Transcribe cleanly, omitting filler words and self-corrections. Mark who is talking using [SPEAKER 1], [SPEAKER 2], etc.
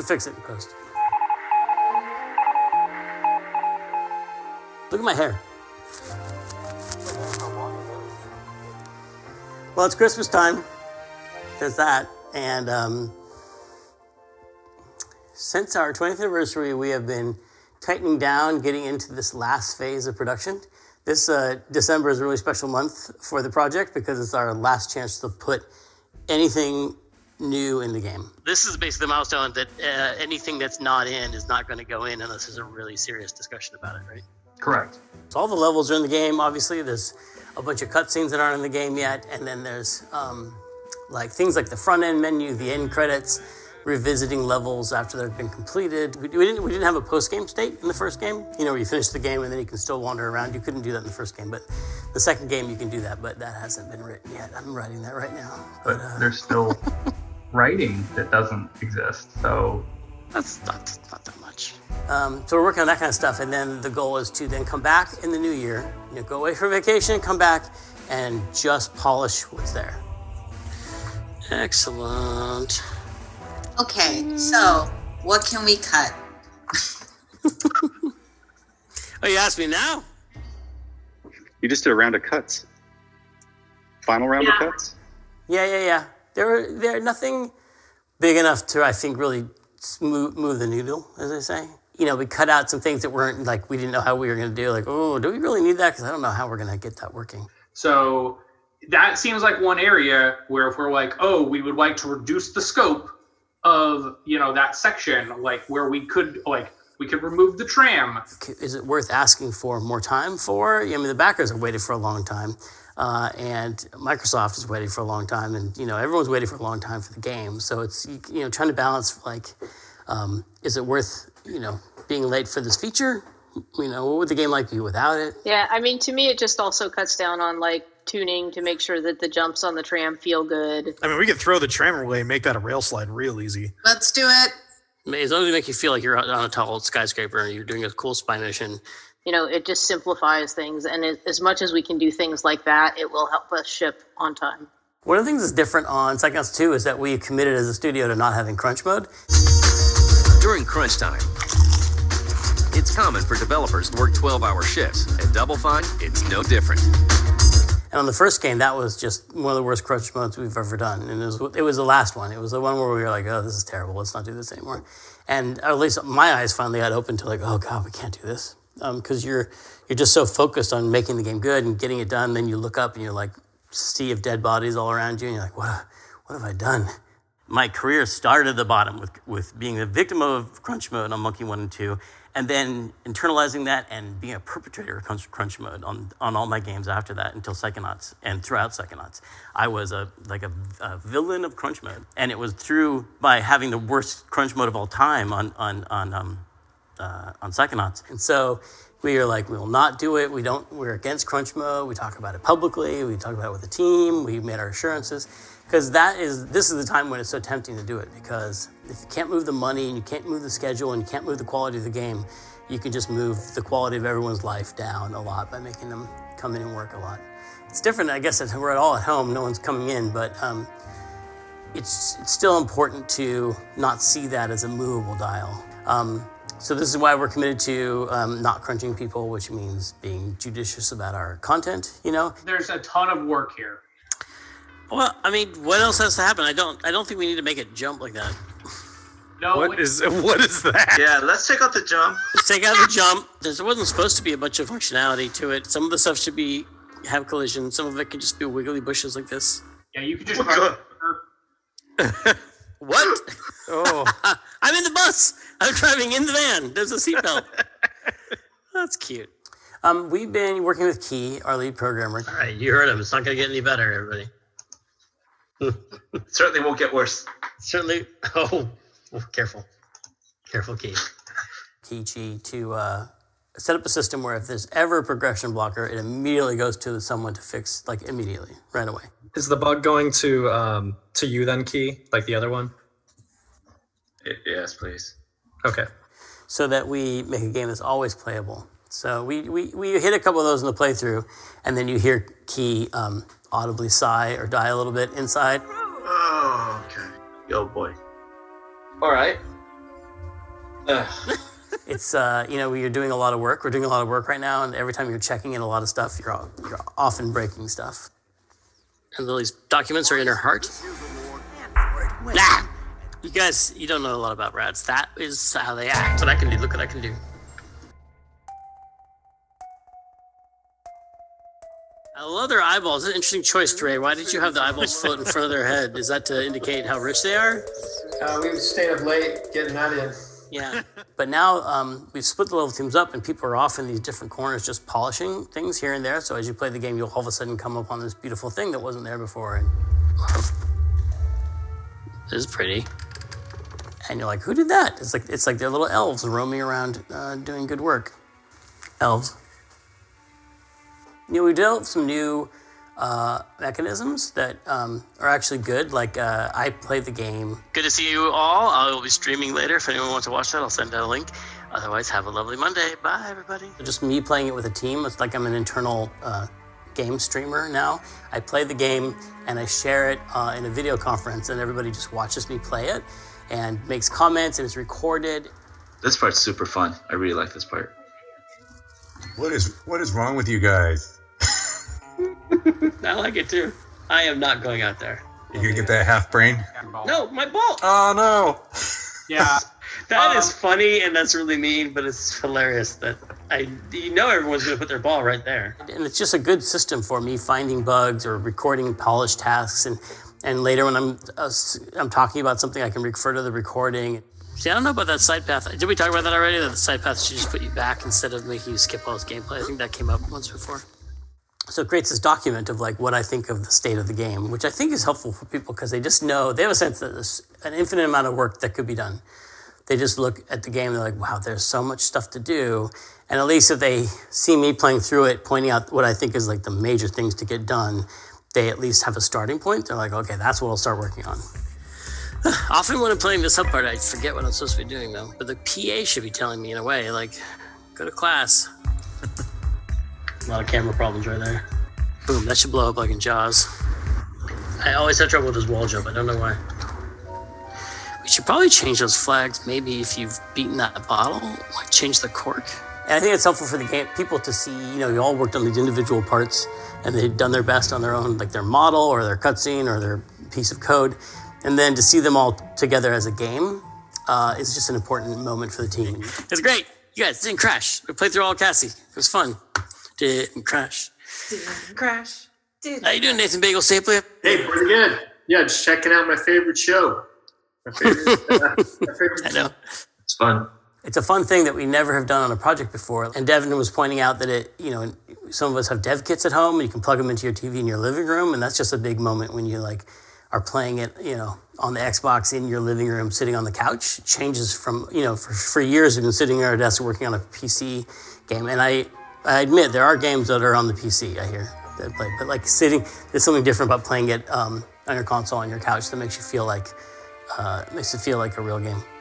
[SPEAKER 1] fix it in post. Look at my hair. Well, it's Christmas time. There's that. And since our 20th anniversary, we have been tightening down, getting into this last phase of production. This December is a really special month for the project because it's our last chance to put anything new in the game. This is basically the milestone that anything that's not in is not going to go in unless there's a really serious discussion about it, right?
[SPEAKER 2] Correct.
[SPEAKER 1] So all the levels are in the game, obviously. There's a bunch of cutscenes that aren't in the game yet, and then there's like things like the front end menu, the end credits, revisiting levels after they've been completed. We didn't have a post-game state in the first game, where you finish the game and then you can still wander around. You couldn't do that in the first game, but the second game you can do that, but that hasn't been written yet. I'm writing that right now.
[SPEAKER 2] But there's still writing that doesn't exist, so...
[SPEAKER 1] That's not that much. So we're working on that kind of stuff, and then the goal is to then come back in the new year, go away for vacation, come back, and just polish what's there. Excellent.
[SPEAKER 3] Okay, so what can we cut?
[SPEAKER 1] Oh, you asked me now?
[SPEAKER 4] You just did a round of cuts. Final round of cuts?
[SPEAKER 1] Yeah. They're nothing big enough to, I think, really move the needle, as they say. We cut out some things that weren't, like, we didn't know how we were going to do. Like, oh, do we really need that? Because I don't know how we're going to get that working.
[SPEAKER 2] So that seems like one area where if we're like, oh, we would like to reduce the scope of, that section, like where we could remove the tram.
[SPEAKER 1] Is it worth asking for more time for? The backers have waited for a long time. And Microsoft has waited for a long time, and everyone's waited for a long time for the game. So it's trying to balance is it worth being late for this feature? What would the game like be without it?
[SPEAKER 5] Yeah, to me it just also cuts down on tuning to make sure that the jumps on the tram feel good.
[SPEAKER 6] We could throw the tram away and make that a rail slide real easy.
[SPEAKER 3] Let's do it.
[SPEAKER 1] As long as you make you feel like you're on a tall skyscraper and you're doing a cool spy mission.
[SPEAKER 5] It just simplifies things, and as much as we can do things like that, it will help us ship on time.
[SPEAKER 1] One of the things that's different on Psychonauts 2 is that we committed as a studio to not having crunch mode.
[SPEAKER 7] During crunch time, it's common for developers to work 12-hour shifts. At Double Fine, it's no different.
[SPEAKER 1] And on the first game, that was just one of the worst crunch modes we've ever done. And it was the last one. It was the one where we were like, oh, this is terrible. Let's not do this anymore. And at least my eyes finally got open to oh, God, we can't do this. Because you're just so focused on making the game good and getting it done. Then you look up and you're like, sea of dead bodies all around you. And you're like, what have I done? My career started at the bottom with being a victim of crunch mode on Monkey 1 and 2. And then internalizing that and being a perpetrator of crunch mode on all my games after that until Psychonauts and throughout Psychonauts. I was a villain of crunch mode. And it was by having the worst crunch mode of all time on Psychonauts. And so we are like, we will not do it. We're against crunch mode. We talk about it publicly. We talk about it with the team. We made our assurances. Because this is the time when it's so tempting to do it. Because if you can't move the money and you can't move the schedule and you can't move the quality of the game, you can just move the quality of everyone's life down a lot by making them come in and work a lot. It's different, I guess, if we're all at home, no one's coming in, but it's still important to not see that as a movable dial. So this is why we're committed to not crunching people, which means being judicious about our content,
[SPEAKER 2] There's a ton of work here.
[SPEAKER 1] Well, what else has to happen? I don't think we need to make it jump like that.
[SPEAKER 2] No.
[SPEAKER 6] What is that?
[SPEAKER 8] Yeah, let's take out the jump.
[SPEAKER 1] Let's take out the jump. There wasn't supposed to be a bunch of functionality to it. Some of the stuff should have collision. Some of it can just be wiggly bushes like this.
[SPEAKER 2] Yeah, you could just...
[SPEAKER 1] What?
[SPEAKER 6] Oh.
[SPEAKER 1] I'm in the bus. I'm driving in the van. There's a seatbelt. That's cute. We've been working with Key, our lead programmer. All right, you heard him. It's not going to get any better, everybody.
[SPEAKER 8] Certainly won't get worse.
[SPEAKER 1] Certainly. Oh, careful. Careful, Key. Key to set up a system where if there's ever a progression blocker, it immediately goes to someone to fix, immediately, right away.
[SPEAKER 9] Is the bug going to you then, Key, like the other one?
[SPEAKER 8] Yes, please.
[SPEAKER 9] Okay.
[SPEAKER 1] So that we make a game that's always playable. So we hit a couple of those in the playthrough, and then you hear Key audibly sigh or die a little bit inside.
[SPEAKER 8] Oh, okay. Oh, boy.
[SPEAKER 10] All right.
[SPEAKER 1] It's when you're doing a lot of work. We're doing a lot of work right now, and every time you're checking in a lot of stuff, you're often breaking stuff. And Lily's documents are in her heart. Nah, you guys, you don't know a lot about rats. That is how they act. What I can do. Look what I can do. I love their eyeballs. It's an interesting choice, Dre. Why did you have the eyeballs float in front of their head? Is that to indicate how rich they are?
[SPEAKER 10] We stayed up late getting that in.
[SPEAKER 1] Yeah. But now we've split the level teams up, and people are off in these different corners just polishing things here and there. So as you play the game, you'll all of a sudden come upon this beautiful thing that wasn't there before. And this is pretty. And you're like, who did that? It's like they're little elves roaming around doing good work. Elves. We developed some new mechanisms that are actually good. Like, I played the game. Good to see you all. I will be streaming later. If anyone wants to watch that, I'll send out a link. Otherwise, have a lovely Monday. Bye, everybody. Just me playing it with a team. It's like I'm an internal game streamer now. I play the game, and I share it in a video conference, and everybody just watches me play it and makes comments, and it's recorded.
[SPEAKER 8] This part's super fun. I really like this part.
[SPEAKER 11] What is wrong with you guys?
[SPEAKER 1] I like it too. I am not going out there.
[SPEAKER 11] You gonna get that half brain?
[SPEAKER 1] No, my ball.
[SPEAKER 11] Oh no.
[SPEAKER 2] Yeah.
[SPEAKER 1] That is funny, and that's really mean, but it's hilarious that everyone's gonna put their ball right there. And it's just a good system for me finding bugs or recording polished tasks, and later when I'm talking about something, I can refer to the recording. See, I don't know about that side path. Did we talk about that already? That the side path should just put you back instead of making you skip all this gameplay. I think that came up once before. So it creates this document of like what I think of the state of the game, which I think is helpful for people because they just know, they have a sense that there's an infinite amount of work that could be done. They just look at the game and they're like, wow, there's so much stuff to do. And at least if they see me playing through it, pointing out what I think is like the major things to get done, they at least have a starting point. They're like, okay, that's what I'll start working on. Often when I'm playing this up part, I forget what I'm supposed to be doing though. But the PA should be telling me in a way, like, go to class. A lot of camera problems right there. Boom, that should blow up like in Jaws. I always have trouble with this wall jump, I don't know why. We should probably change those flags, maybe if you've beaten that bottle, like change the cork. And I think it's helpful for the game, people to see, you all worked on these individual parts and they've done their best on their own, like their model or their cutscene or their piece of code. And then to see them all together as a game is just an important moment for the team. It's great. You guys didn't crash. We played through all Cassie. It was fun. Didn't crash.
[SPEAKER 10] Didn't crash.
[SPEAKER 1] How you doing, Nathan Bagel Stapler?
[SPEAKER 10] Hey, pretty good. Yeah, just checking out my favorite show. My favorite
[SPEAKER 1] I know.
[SPEAKER 10] It's fun.
[SPEAKER 1] It's a fun thing that we never have done on a project before. And Devin was pointing out that some of us have dev kits at home and you can plug them into your TV in your living room. And that's just a big moment when you are playing it, on the Xbox in your living room, sitting on the couch. It changes from, for years we've been sitting at our desk working on a PC game. And I admit there are games that are on the PC, I hear, that play. But there's something different about playing it on your console on your couch that makes it feel like a real game.